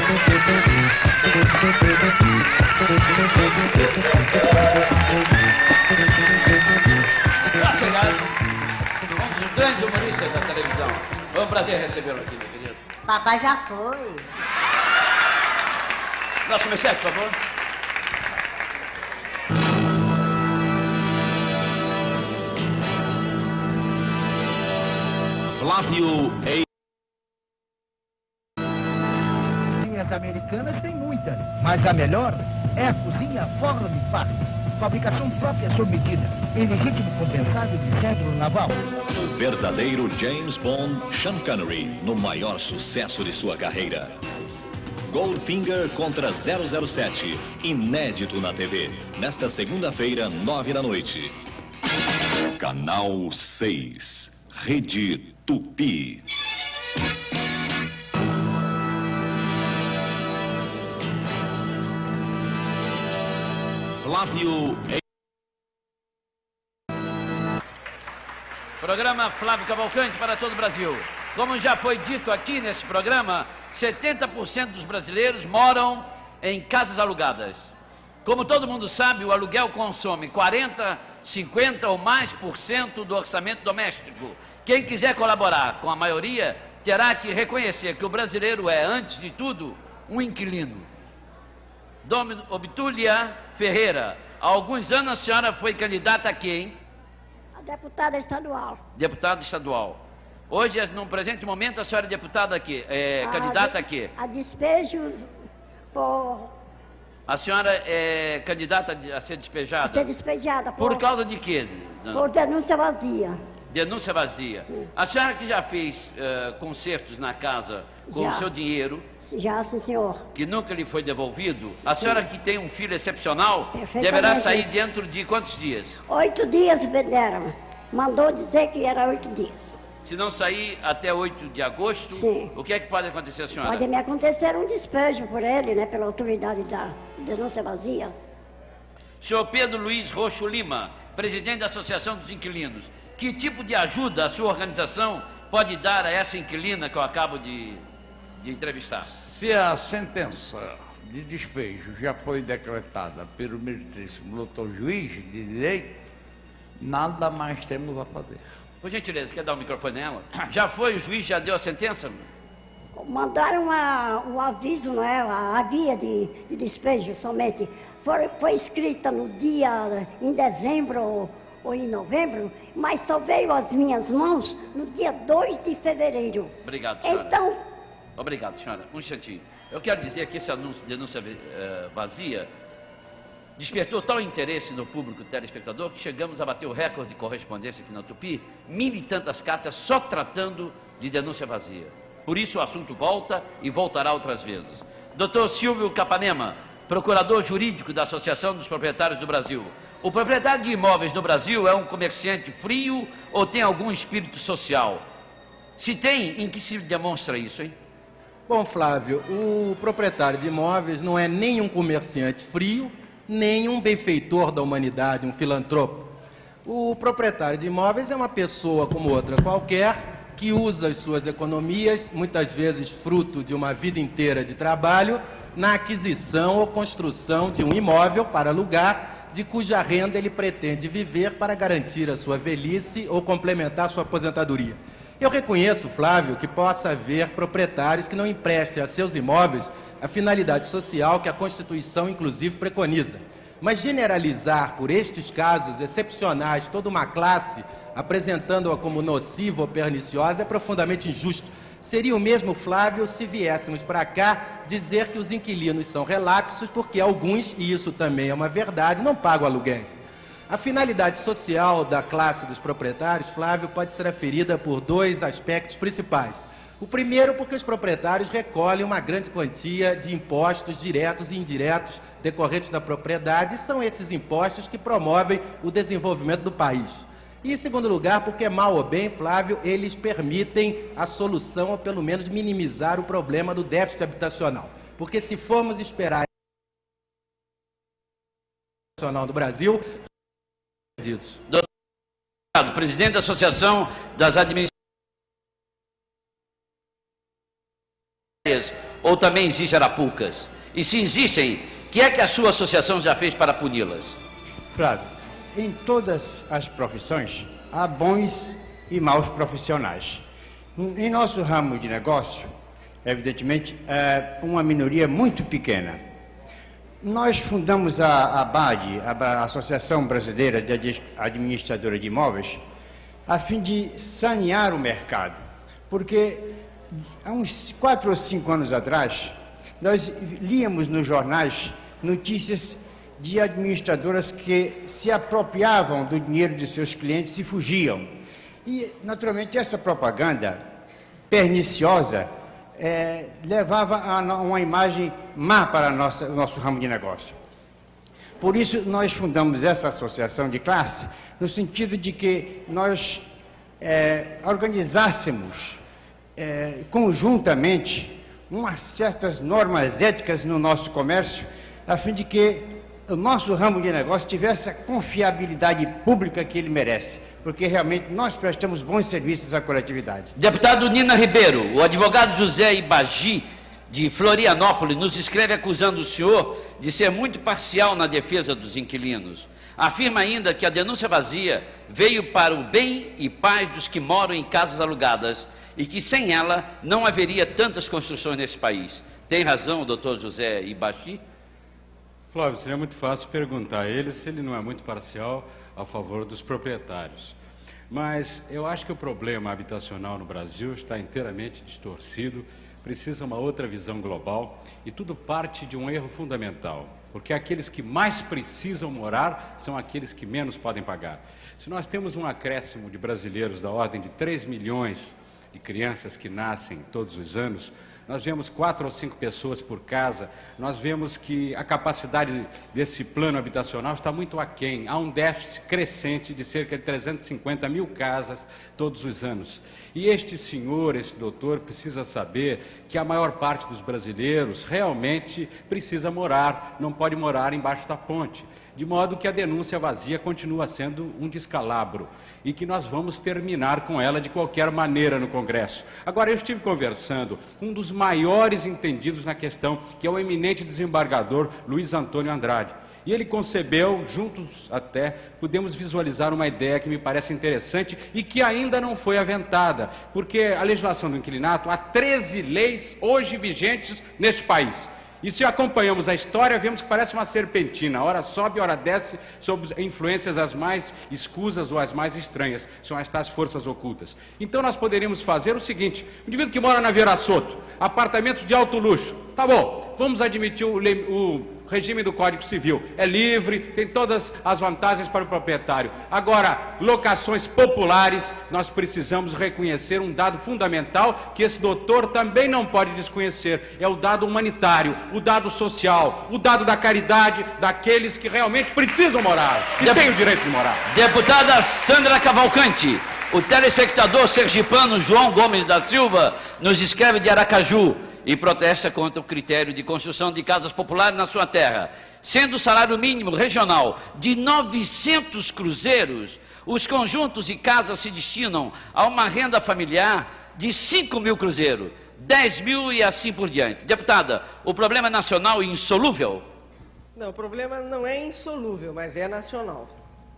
Graças, um dos grandes humoristas da televisão. Foi um prazer recebê-lo aqui, meu querido. Papai já foi. Nosso mestre, por favor. Flávio em Cozinhas americanas tem muitas, mas a melhor é a cozinha Forme Park. Fabricação própria sob medida, em legítimo compensado de cédula naval. O verdadeiro James Bond Sean Connery no maior sucesso de sua carreira. Goldfinger contra zero zero sete, inédito na T V, nesta segunda-feira, nove da noite. Canal seis, Rede Tupi. Flávio em Programa Flávio Cavalcante para todo o Brasil. Como já foi dito aqui nesse programa, setenta por cento dos brasileiros moram em casas alugadas. Como todo mundo sabe, o aluguel consome quarenta, cinquenta ou mais por cento do orçamento doméstico. Quem quiser colaborar com a maioria terá que reconhecer que o brasileiro é, antes de tudo, um inquilino. Dona Obtúlia Ferreira, há alguns anos a senhora foi candidata a quem? A deputada estadual. Deputada estadual. Hoje, no presente momento, a senhora é deputada aqui, é A candidata de- aqui. A despejos por A senhora é candidata a ser despejada? ser despejada por, Por causa de quê? dona? por denúncia vazia. Denúncia vazia. A senhora que já fez eh, concertos na casa com Já. o seu dinheiro, Já, sim, senhor. que nunca lhe foi devolvido, a senhora que tem um filho excepcional, Perfeitamente. deverá sair dentro de quantos dias? Oito dias venderam. Mandou dizer que era oito dias. Se não sair até oito de agosto, Sim. o que é que pode acontecer, a senhora? Pode me acontecer um despejo por ele, né? Pela autoridade da denúncia vazia. Senhor Pedro Luiz Roxo Lima, presidente da Associação dos Inquilinos, que tipo de ajuda a sua organização pode dar a essa inquilina que eu acabo de, de entrevistar? Se a sentença de despejo já foi decretada pelo ministríssimo doutor juiz de direito, nada mais temos a fazer. Por gentileza, quer dar o microfone nela? Já foi, o juiz já deu a sentença? Mandaram uma, um aviso, não é? A, a guia de, de despejo somente. Foi, foi escrita no dia, em dezembro ou, ou em novembro, mas só veio às minhas mãos no dia dois de fevereiro. Obrigado, senhora. Então, Obrigado, senhora. Um instantinho. Eu quero dizer que esse anúncio, denúncia eh, vazia despertou tal interesse no público telespectador que chegamos a bater o recorde de correspondência aqui na Tupi, mil e tantas cartas só tratando de denúncia vazia. Por isso o assunto volta e voltará outras vezes. doutor Silvio Capanema, procurador jurídico da Associação dos Proprietários do Brasil. O proprietário de imóveis no Brasil é um comerciante frio ou tem algum espírito social? Se tem, em que se demonstra isso, hein? Bom, Flávio, o proprietário de imóveis não é nem um comerciante frio, nem um benfeitor da humanidade, um filantropo. O proprietário de imóveis é uma pessoa como outra qualquer, que usa as suas economias, muitas vezes fruto de uma vida inteira de trabalho, na aquisição ou construção de um imóvel para alugar, de cuja renda ele pretende viver para garantir a sua velhice ou complementar a sua aposentadoria. Eu reconheço, Flávio, que possa haver proprietários que não emprestem a seus imóveis a finalidade social que a Constituição, inclusive, preconiza. Mas generalizar por estes casos excepcionais toda uma classe, apresentando-a como nociva ou perniciosa, é profundamente injusto. Seria o mesmo, Flávio, se viéssemos para cá dizer que os inquilinos são relapsos porque alguns, e isso também é uma verdade, não pagam aluguéis. A finalidade social da classe dos proprietários, Flávio, pode ser aferida por dois aspectos principais. O primeiro, porque os proprietários recolhem uma grande quantia de impostos diretos e indiretos decorrentes da propriedade, e são esses impostos que promovem o desenvolvimento do país. E, em segundo lugar, porque, mal ou bem, Flávio, eles permitem a solução, ou pelo menos minimizar o problema do déficit habitacional. Porque se formos esperar do Brasil, Doutor, presidente da Associação das Administrações ou também existem arapucas? E se existem, o que é que a sua associação já fez para puni-las? Flávio, em todas as profissões há bons e maus profissionais. Em nosso ramo de negócio, evidentemente, é uma minoria muito pequena. Nós fundamos a, a B A D, a Associação Brasileira de Administradora de Imóveis, a fim de sanear o mercado, porque há uns quatro ou cinco anos atrás, nós líamos nos jornais notícias de administradoras que se apropriavam do dinheiro de seus clientes e fugiam. E, naturalmente, essa propaganda perniciosa é, levava a uma imagem má para a nossa, o nosso ramo de negócio. Por isso, nós fundamos essa associação de classe, no sentido de que nós é, organizássemos é, conjuntamente umas certas normas éticas no nosso comércio, a fim de que o nosso ramo de negócio tivesse a confiabilidade pública que ele merece, porque realmente nós prestamos bons serviços à coletividade. Deputado Nina Ribeiro, o advogado José Ibagi, de Florianópolis, nos escreve acusando o senhor de ser muito parcial na defesa dos inquilinos. Afirma ainda que a denúncia vazia veio para o bem e paz dos que moram em casas alugadas e que sem ela não haveria tantas construções nesse país. Tem razão o doutor José Ibagi? Flávio, seria muito fácil perguntar a ele se ele não é muito parcial a favor dos proprietários. Mas eu acho que o problema habitacional no Brasil está inteiramente distorcido, precisa uma outra visão global e tudo parte de um erro fundamental, porque aqueles que mais precisam morar são aqueles que menos podem pagar. Se nós temos um acréscimo de brasileiros da ordem de três milhões de crianças que nascem todos os anos, nós vemos quatro ou cinco pessoas por casa, nós vemos que a capacidade desse plano habitacional está muito aquém. Há um déficit crescente de cerca de trezentas e cinquenta mil casas todos os anos. E este senhor, este doutor, precisa saber que a maior parte dos brasileiros realmente precisa morar, não pode morar embaixo da ponte. De modo que a denúncia vazia continua sendo um descalabro e que nós vamos terminar com ela de qualquer maneira no Congresso. Agora, eu estive conversando com um dos maiores entendidos na questão, que é o eminente desembargador Luiz Antônio Andrade. E ele concebeu, juntos até, podemos visualizar uma ideia que me parece interessante e que ainda não foi aventada, porque a legislação do inquilinato, há treze leis hoje vigentes neste país. E se acompanhamos a história, vemos que parece uma serpentina, ora sobe, ora desce, sob influências as mais escusas ou as mais estranhas, são as tais forças ocultas. Então nós poderíamos fazer o seguinte: o indivíduo que mora na Vieira Soto, apartamentos de alto luxo, tá bom, vamos admitir o, o regime do Código Civil, é livre, tem todas as vantagens para o proprietário. Agora, locações populares, nós precisamos reconhecer um dado fundamental que esse doutor também não pode desconhecer, é o dado humanitário, o dado social, o dado da caridade daqueles que realmente precisam morar e Dep- têm o direito de morar. Deputada Sandra Cavalcante, o telespectador sergipano João Gomes da Silva nos escreve de Aracaju e protesta contra o critério de construção de casas populares na sua terra. Sendo o salário mínimo regional de novecentos cruzeiros, os conjuntos e casas se destinam a uma renda familiar de cinco mil cruzeiros, dez mil e assim por diante. Deputada, o problema é nacional e insolúvel? Não, o problema não é insolúvel, mas é nacional.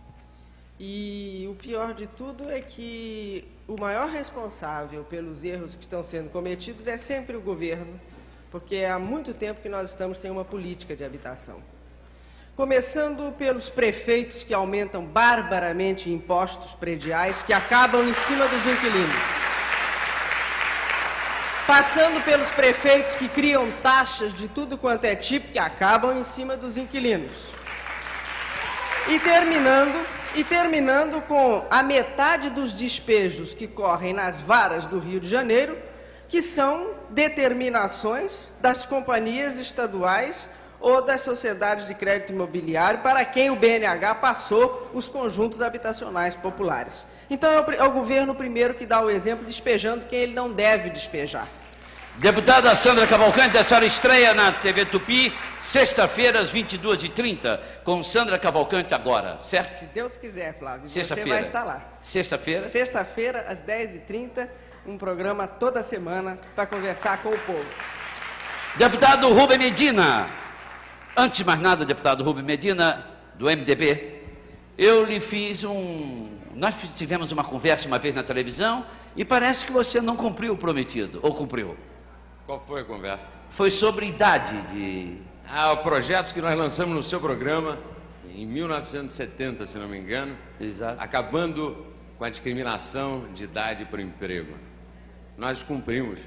E o pior de tudo é que o maior responsável pelos erros que estão sendo cometidos é sempre o governo, porque há muito tempo que nós estamos sem uma política de habitação. Começando pelos prefeitos que aumentam barbaramente impostos prediais que acabam em cima dos inquilinos. Passando pelos prefeitos que criam taxas de tudo quanto é tipo que acabam em cima dos inquilinos. E terminando... E terminando com a metade dos despejos que correm nas varas do Rio de Janeiro, que são determinações das companhias estaduais ou das sociedades de crédito imobiliário para quem o B N H passou os conjuntos habitacionais populares. Então é o, é o governo primeiro que dá o exemplo despejando quem ele não deve despejar. Deputada Sandra Cavalcante, a senhora estreia na T V Tupi, sexta-feira, às vinte e duas e trinta, com Sandra Cavalcante agora, certo? Se Deus quiser, Flávio, você Sexta-feira. vai estar lá. Sexta-feira? Sexta-feira, às dez e trinta, um programa toda semana para conversar com o povo. Deputado Rubem Medina, antes de mais nada, deputado Rubem Medina, do M D B, eu lhe fiz um... Nós tivemos uma conversa uma vez na televisão e parece que você não cumpriu o prometido, ou cumpriu? Qual foi a conversa? Foi sobre idade de... Ah, o projeto que nós lançamos no seu programa em mil novecentos e setenta, se não me engano. Exato. Acabando com a discriminação de idade para o emprego. Nós cumprimos.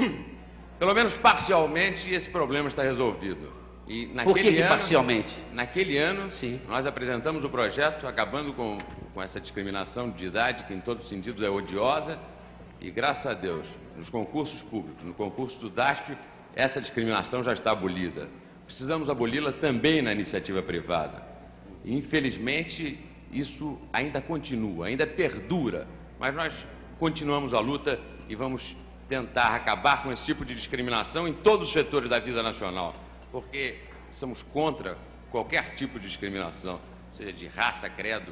Pelo menos parcialmente, esse problema está resolvido. E naquele Por que, que ano, parcialmente? Naquele ano, Sim. nós apresentamos o projeto acabando com, com essa discriminação de idade, que em todos os sentidos é odiosa, e graças a Deus, nos concursos públicos, no concurso do D A S P, essa discriminação já está abolida. Precisamos aboli-la também na iniciativa privada. E, infelizmente, isso ainda continua, ainda perdura, mas nós continuamos a luta e vamos tentar acabar com esse tipo de discriminação em todos os setores da vida nacional, porque somos contra qualquer tipo de discriminação, seja de raça, credo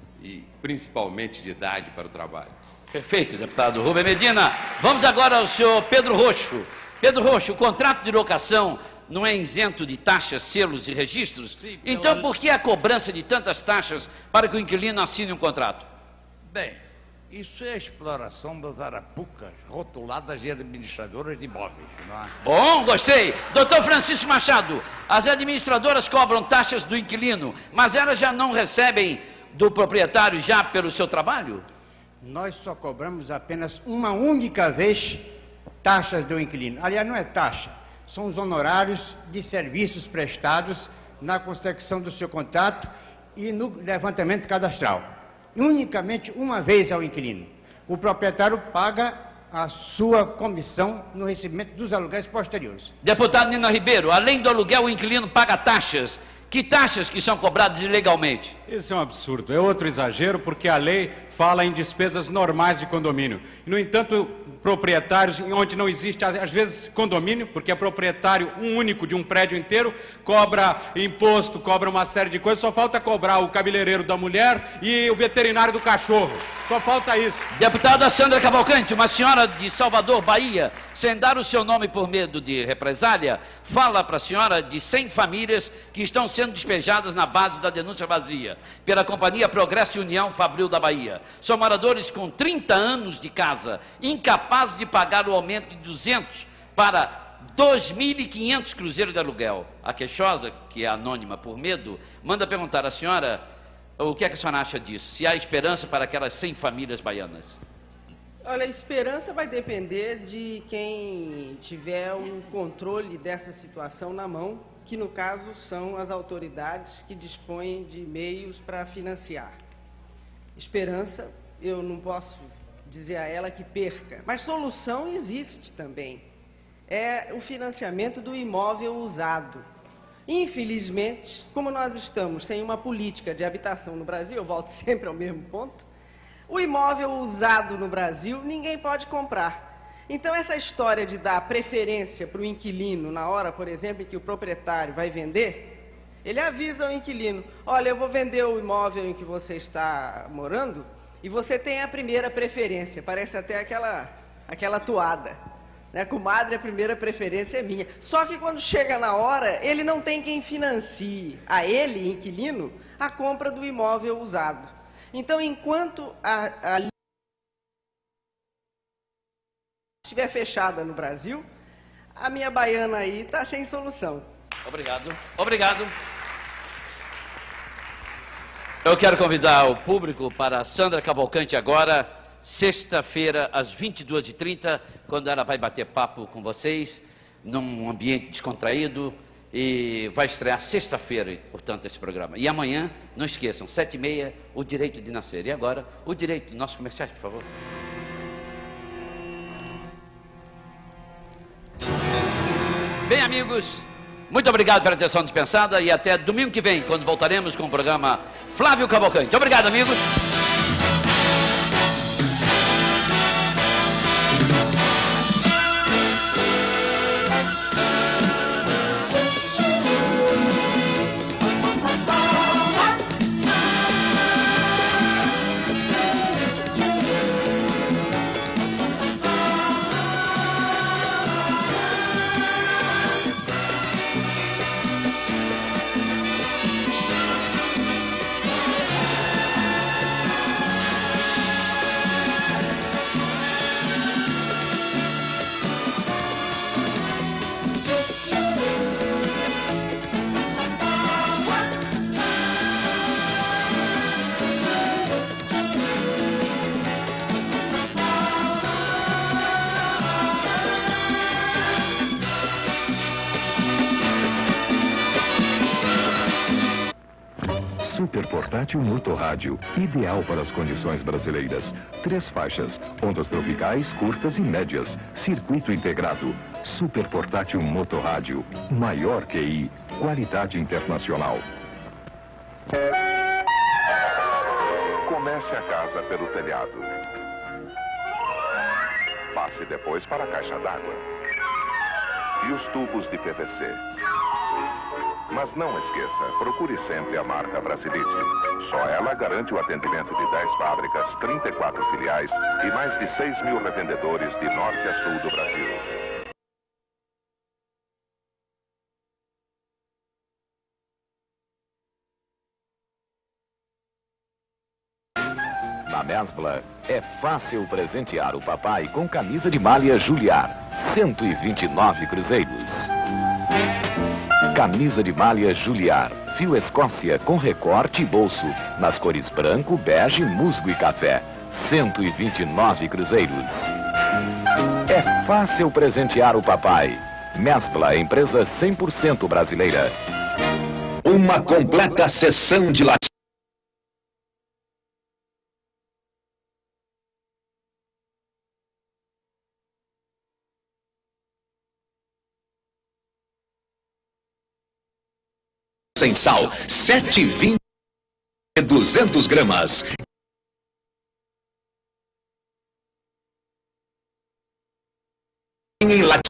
e principalmente de idade para o trabalho. Perfeito, deputado Rubem Medina. Vamos agora ao senhor Pedro Roxo. Pedro Roxo, o contrato de locação não é isento de taxas, selos e registros? Sim, então, pela... por que a cobrança de tantas taxas para que o inquilino assine um contrato? Bem, isso é a exploração das arapucas rotuladas de administradoras de imóveis, não é? Bom, gostei. Doutor Francisco Machado, as administradoras cobram taxas do inquilino, mas elas já não recebem do proprietário já pelo seu trabalho? Nós só cobramos apenas uma única vez taxas do inquilino. Aliás, não é taxa, são os honorários de serviços prestados na consecução do seu contrato e no levantamento cadastral. Unicamente uma vez ao inquilino. O proprietário paga a sua comissão no recebimento dos aluguéis posteriores. Deputado Nino Ribeiro, além do aluguel, o inquilino paga taxas. Que taxas que são cobradas ilegalmente? Isso é um absurdo, é outro exagero, porque a lei fala em despesas normais de condomínio. No entanto, proprietários onde não existe, às vezes, condomínio, porque é proprietário um único de um prédio inteiro, cobra imposto, cobra uma série de coisas, só falta cobrar o cabeleireiro da mulher e o veterinário do cachorro. Só falta isso. Deputada Sandra Cavalcante, uma senhora de Salvador, Bahia, sem dar o seu nome por medo de represália, fala para a senhora de cem famílias que estão sendo despejadas na base da denúncia vazia, pela Companhia Progresso e União Fabril da Bahia. São moradores com trinta anos de casa, incapazes de pagar o aumento de duzentos para dois mil e quinhentos cruzeiros de aluguel. A queixosa, que é anônima por medo, manda perguntar à senhora o que é que a senhora acha disso, se há esperança para aquelas cem famílias baianas. Olha, a esperança vai depender de quem tiver o controle dessa situação na mão, que no caso são as autoridades que dispõem de meios para financiar. Esperança, eu não posso dizer a ela que perca, mas solução existe também. É o financiamento do imóvel usado. Infelizmente, como nós estamos sem uma política de habitação no Brasil, eu volto sempre ao mesmo ponto, o imóvel usado no Brasil ninguém pode comprar. Então, essa história de dar preferência para o inquilino na hora, por exemplo, em que o proprietário vai vender, ele avisa ao inquilino, olha, eu vou vender o imóvel em que você está morando e você tem a primeira preferência. Parece até aquela, aquela toada, né? Comadre, a primeira preferência é minha. Só que quando chega na hora, ele não tem quem financie a ele, inquilino, a compra do imóvel usado. Então, enquanto a, a estiver fechada no Brasil, a minha baiana aí está sem solução. Obrigado. Obrigado. Eu quero convidar o público para a Sandra Cavalcante agora, sexta-feira, às vinte e duas e trinta, quando ela vai bater papo com vocês, num ambiente descontraído, e vai estrear sexta-feira, portanto, esse programa. E amanhã, não esqueçam, sete e meia, o Direito de Nascer. E agora, o direito, nossos comerciais, por favor. Bem, amigos, muito obrigado pela atenção dispensada e até domingo que vem, quando voltaremos com o programa Flávio Cavalcante. Obrigado, amigos. Super portátil motorrádio, ideal para as condições brasileiras. Três faixas, ondas tropicais, curtas e médias. Circuito integrado. Super portátil motorrádio. Maior Q I. Qualidade internacional. Comece a casa pelo telhado. Passe depois para a caixa d'água. E os tubos de P V C. Mas não esqueça, procure sempre a marca Brasilite. Só ela garante o atendimento de dez fábricas, trinta e quatro filiais e mais de seis mil revendedores de norte a sul do Brasil. Na Mesbla, é fácil presentear o papai com camisa de malha Juliar, cento e vinte e nove cruzeiros. Camisa de malha Juliar, fio Escócia com recorte e bolso, nas cores branco, bege, musgo e café, cento e vinte e nove cruzeiros. É fácil presentear o papai. Mesbla, empresa cem por cento brasileira. Uma completa sessão de latim. Sem sal, sete e vinte, duzentos gramas. Em latim.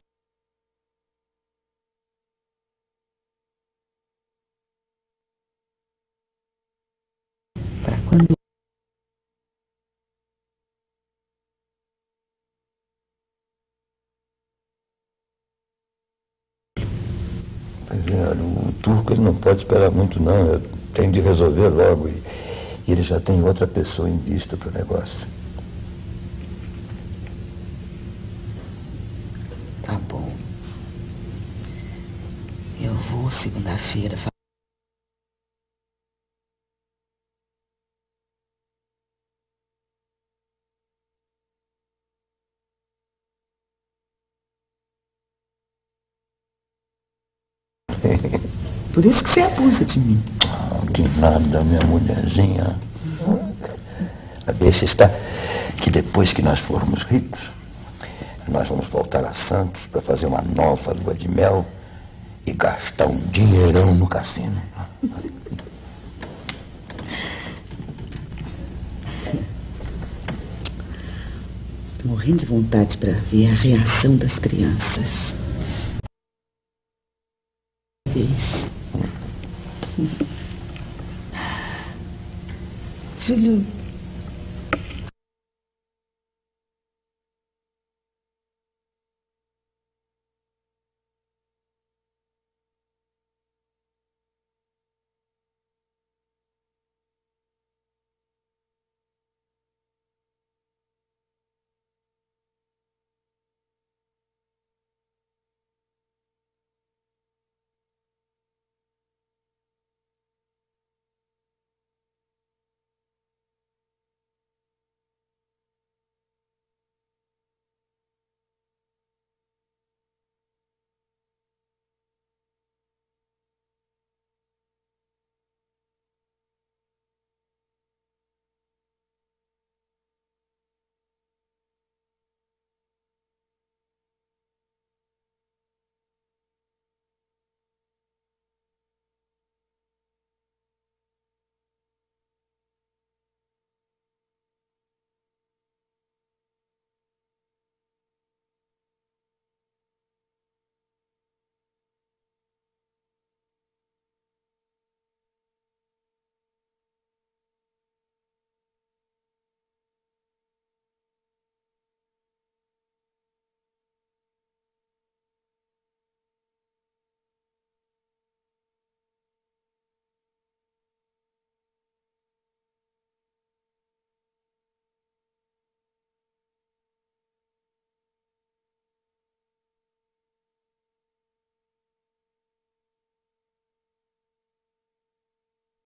O turco ele não pode esperar muito não, eu tenho de resolver logo e, e ele já tem outra pessoa em vista para o negócio. Tá bom. Eu vou segunda-feira. Por isso que você abusa de mim. Oh, de nada, minha mulherzinha. A besta está que depois que nós formos ricos, nós vamos voltar a Santos para fazer uma nova lua de mel e gastar um dinheirão no cassino. Tô morrendo de vontade para ver a reação das crianças. Júlio,